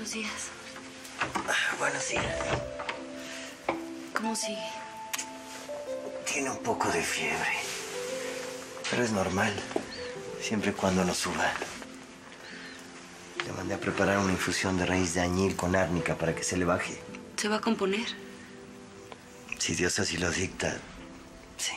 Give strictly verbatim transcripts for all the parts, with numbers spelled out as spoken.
Buenos días. Buenos días. ¿Cómo sigue? Tiene un poco de fiebre. Pero es normal. Siempre y cuando no suba. Le mandé a preparar una infusión de raíz de añil con árnica para que se le baje. ¿Se va a componer? Si Dios así lo dicta, sí.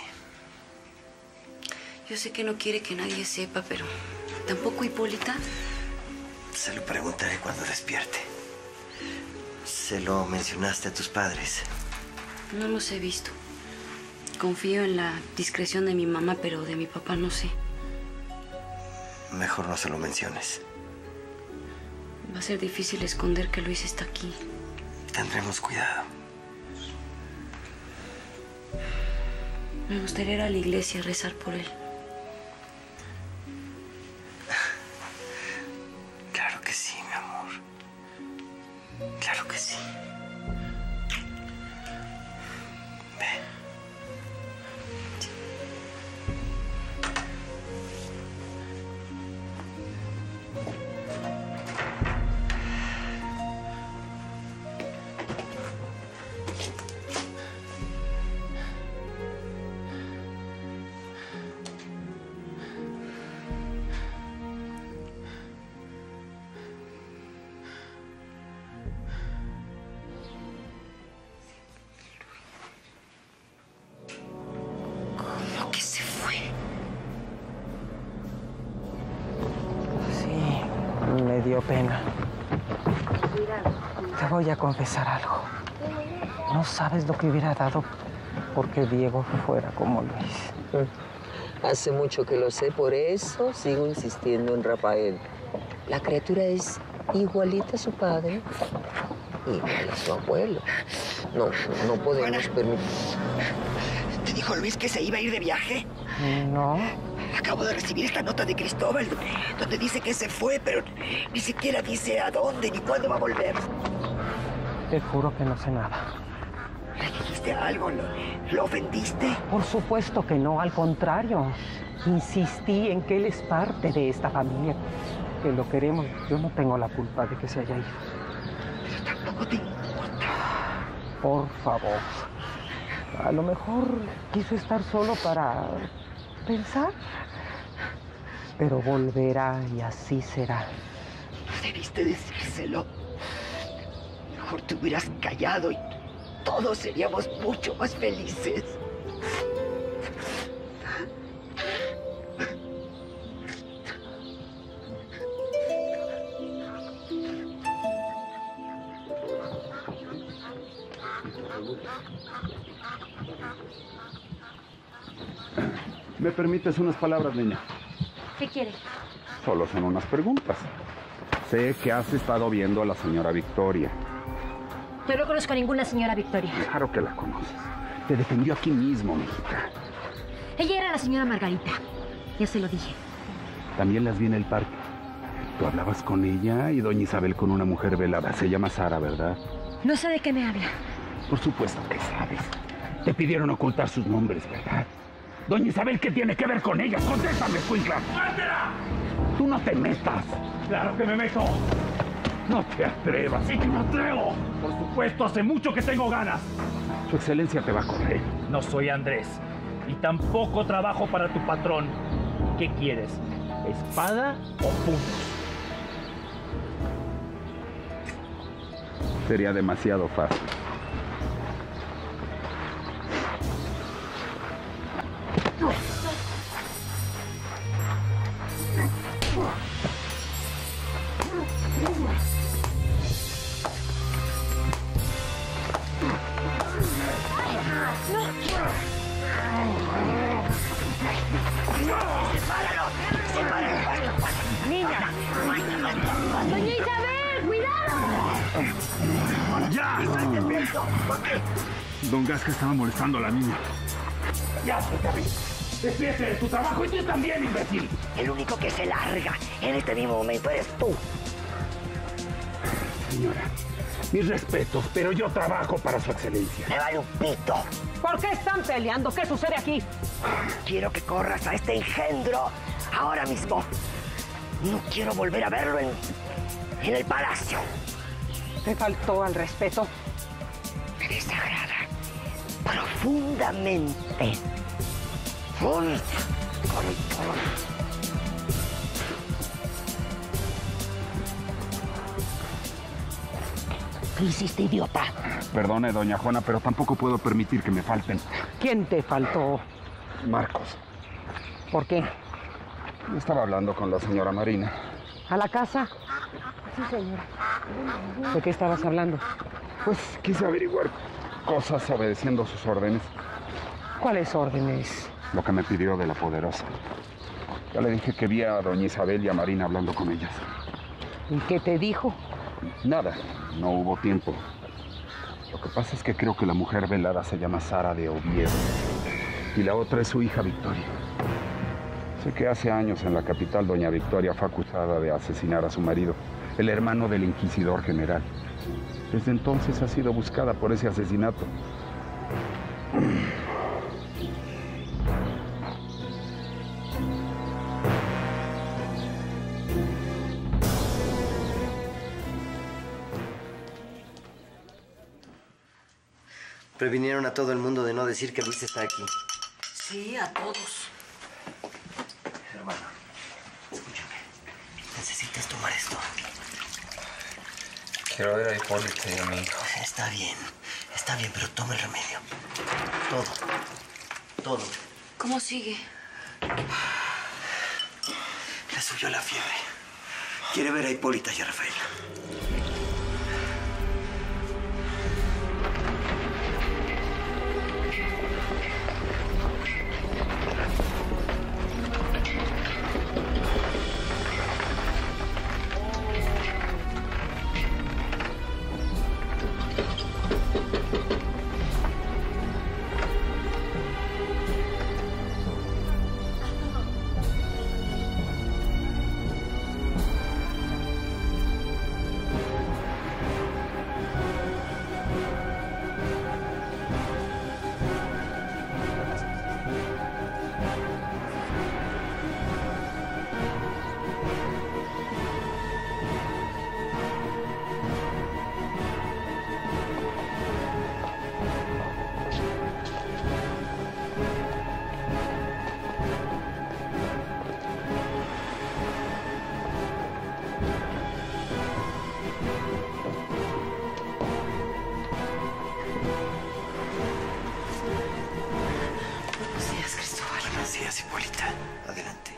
Yo sé que no quiere que nadie sepa, pero tampoco Hipólita. Se lo preguntaré cuando despierte. ¿Se lo mencionaste a tus padres? No los he visto. Confío en la discreción de mi mamá, pero de mi papá no sé. Mejor no se lo menciones. Va a ser difícil esconder que Luis está aquí. Tendremos cuidado. Me gustaría ir a la iglesia a rezar por él. Claro que sí, mi amor. Claro que sí. Ve. ¿Cómo que se fue? Sí, me dio pena. Te voy a confesar algo. No sabes lo que hubiera dado porque Diego fuera como Luis. Hace mucho que lo sé, por eso sigo insistiendo en Rafael. La criatura es igualita a su padre, igual a su abuelo. No, no podemos permitir... ¿Te dijo Luis que se iba a ir de viaje? No. Acabo de recibir esta nota de Cristóbal, donde dice que se fue, pero ni siquiera dice a dónde ni cuándo va a volver. Te juro que no sé nada. ¿Le dijiste algo? ¿Lo, lo ofendiste? Por supuesto que no, al contrario. Insistí en que él es parte de esta familia, que lo queremos. Yo no tengo la culpa de que se haya ido. Pero tampoco te importa. Por favor. A lo mejor quiso estar solo para pensar, pero volverá y así será. No debiste decírselo. Mejor te hubieras callado y todos seríamos mucho más felices. ¿Me permites unas palabras, niña? ¿Qué quiere? Solo son unas preguntas. Sé que has estado viendo a la señora Victoria. Yo no conozco a ninguna señora Victoria. Claro que la conoces. Te defendió aquí mismo, mijita. Ella era la señora Margarita. Ya se lo dije. También las vi en el parque. Tú hablabas con ella y doña Isabel con una mujer velada. Se llama Sara, ¿verdad? No sé de qué me habla. Por supuesto que sabes. Te pidieron ocultar sus nombres, ¿verdad? Doña Isabel, ¿qué tiene que ver con ellas? ¡Contéstame, escuincla! ¡Suéltela! ¡Tú no te metas! ¡Claro que me meto! ¡No te atrevas! ¡Sí que me atrevo! Por supuesto, hace mucho que tengo ganas. Su excelencia te va a correr. No soy Andrés. Y tampoco trabajo para tu patrón. ¿Qué quieres? ¿Espada o puños? Sería demasiado fácil. ¡Doña Isabel, cuidado! ¡Ya! Don Gasca estaba molestando a la niña. ¡Ya, suéltame! ¡Despierte de tu trabajo y tú también, imbécil! El único que se larga en este mismo momento eres tú. Señora, mis respetos, pero yo trabajo para su excelencia. Me vale un pito. ¿Por qué están peleando? ¿Qué sucede aquí? Quiero que corras a este engendro ahora mismo. No quiero volver a verlo en, en el palacio. ¿Te faltó al respeto? Me desagrada profundamente. Full control. ¿Qué hiciste, idiota? Perdone, doña Juana, pero tampoco puedo permitir que me falten. ¿Quién te faltó? Marcos. ¿Por qué? Estaba hablando con la señora Marina. ¿A la casa? Sí, señora. ¿De qué estabas hablando? Pues quise averiguar cosas obedeciendo sus órdenes. ¿Cuáles órdenes? Lo que me pidió de la poderosa. Ya le dije que vi a doña Isabel y a Marina hablando con ellas. ¿Y qué te dijo? Nada, no hubo tiempo. Lo que pasa es que creo que la mujer velada se llama Sara de Oviedo. Y la otra es su hija Victoria. Sé que hace años en la capital doña Victoria fue acusada de asesinar a su marido, el hermano del inquisidor general. Desde entonces ha sido buscada por ese asesinato. Previnieron a todo el mundo de no decir que Luis está aquí. Sí, a todos. Hermano, escúchame. Necesitas tomar esto. Quiero ver a Hipólito y a mi hijo. Está bien, está bien, pero toma el remedio. Todo, todo. ¿Cómo sigue? Le subió la fiebre. Quiere ver a Hipólita y a Rafael. Hipólita, adelante.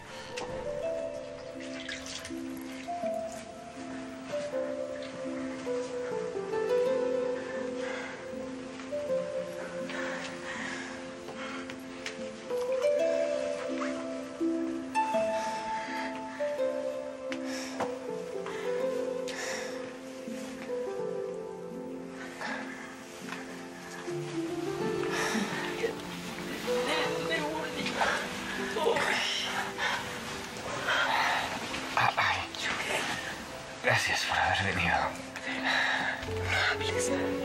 Gracias por haber venido. No hables.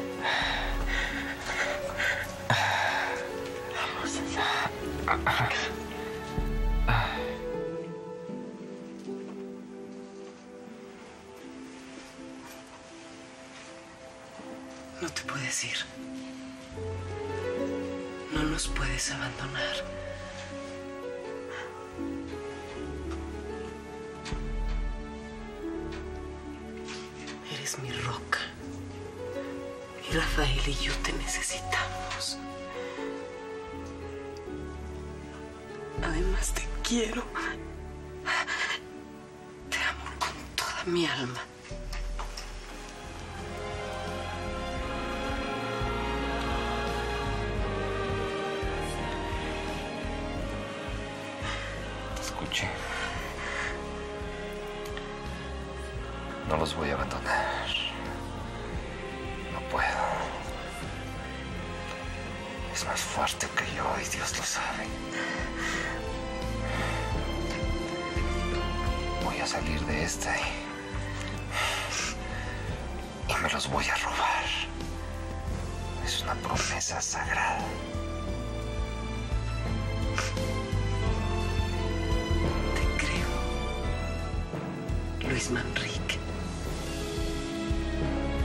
Vamos. No te puedes ir. No nos puedes abandonar. Eres mi roca. Y Rafael y yo te necesitamos. Además te quiero. Te amo con toda mi alma. Te escuché. No los voy a abandonar. No puedo. Es más fuerte que yo y Dios lo sabe. Voy a salir de esta y... y me los voy a robar. Es una promesa sagrada. Te creo. Luis Manrique.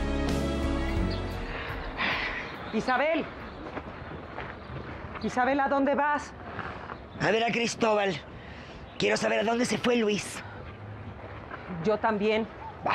Isabel. Isabel, ¿a dónde vas? A ver a Cristóbal. Quiero saber a dónde se fue Luis. Yo también. Va.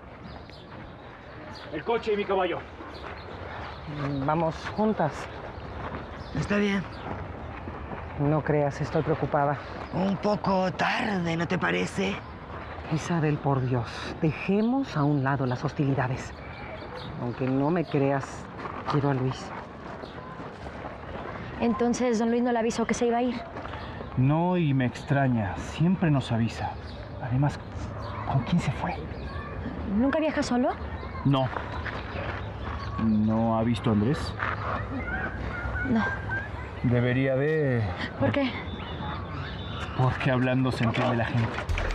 El coche y mi caballo. Vamos juntas. Está bien. No creas, estoy preocupada. Un poco tarde, ¿no te parece? Isabel, por Dios, dejemos a un lado las hostilidades. Aunque no me creas, quiero a Luis. Entonces, don Luis no le avisó que se iba a ir. No, y me extraña. Siempre nos avisa. Además, ¿con quién se fue? ¿Nunca viaja solo? No. ¿No ha visto a Andrés? No. Debería de... ¿Por qué? Porque hablando se entiende la gente.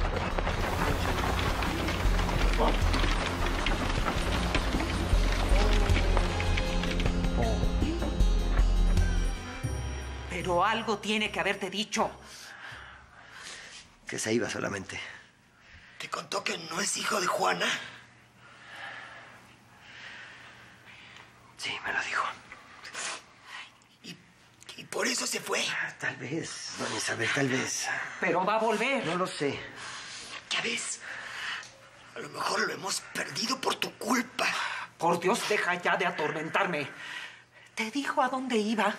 Pero algo tiene que haberte dicho. Que se iba solamente. ¿Te contó que no es hijo de Juana? Sí, me lo dijo. ¿Y, y por eso se fue? Tal vez, doña Isabel, tal vez. Pero va a volver. No lo sé. Ya ves, a lo mejor lo hemos perdido por tu culpa. Por Dios, deja ya de atormentarme. ¿Te dijo a dónde iba?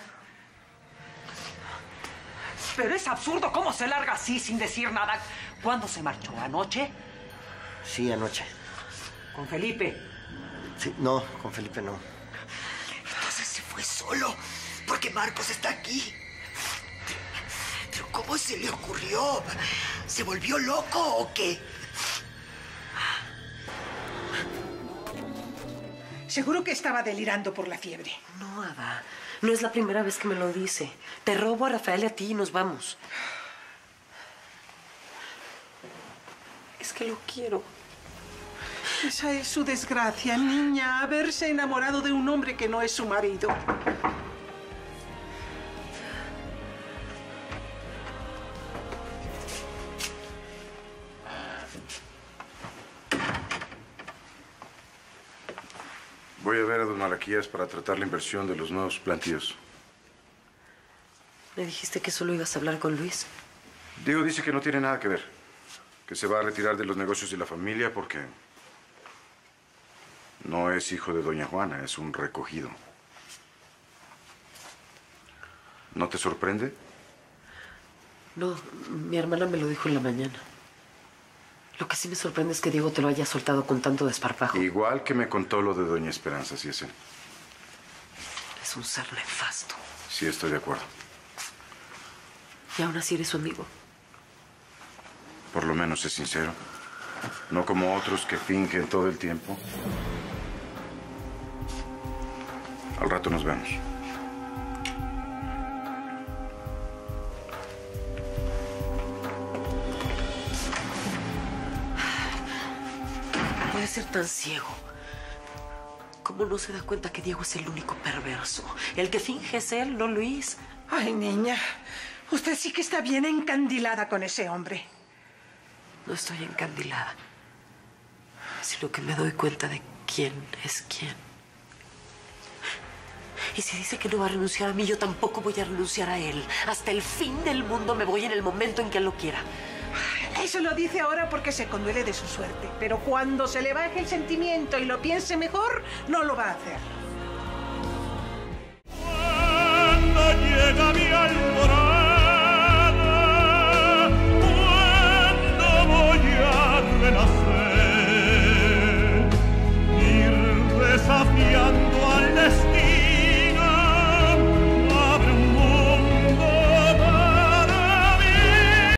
Pero es absurdo cómo se larga así sin decir nada. ¿Cuándo se marchó? ¿Anoche? Sí, anoche. ¿Con Felipe? Sí, no, con Felipe no. Entonces se fue solo, porque Marcos está aquí. Pero ¿cómo se le ocurrió? ¿Se volvió loco o qué? Seguro que estaba delirando por la fiebre. No, Ada. No es la primera vez que me lo dice. Te robo a Rafael y a ti y nos vamos. Es que lo quiero. Esa es su desgracia, niña, haberse enamorado de un hombre que no es su marido. Voy a ver a don Malaquías para tratar la inversión de los nuevos plantíos. ¿Me dijiste que solo ibas a hablar con Luis? Diego dice que no tiene nada que ver. Que se va a retirar de los negocios de la familia porque no es hijo de doña Juana, es un recogido. ¿No te sorprende? No, mi hermana me lo dijo en la mañana. Lo que sí me sorprende es que Diego te lo haya soltado con tanto desparpajo. Igual que me contó lo de doña Esperanza, sí es él. Es un ser nefasto. Sí, estoy de acuerdo. Y aún así eres su amigo. Por lo menos es sincero. No como otros que fingen todo el tiempo. Al rato nos vemos. Puede ser tan ciego. ¿Cómo no se da cuenta que Diego es el único perverso? El que finge es él, no Luis. Ay, niña, usted sí que está bien encandilada con ese hombre. No estoy encandilada, sino que me doy cuenta de quién es quién. Y si dice que no va a renunciar a mí, yo tampoco voy a renunciar a él. Hasta el fin del mundo me voy en el momento en que él lo quiera. Eso lo dice ahora porque se conduele de su suerte. Pero cuando se le baje el sentimiento y lo piense mejor, no lo va a hacer.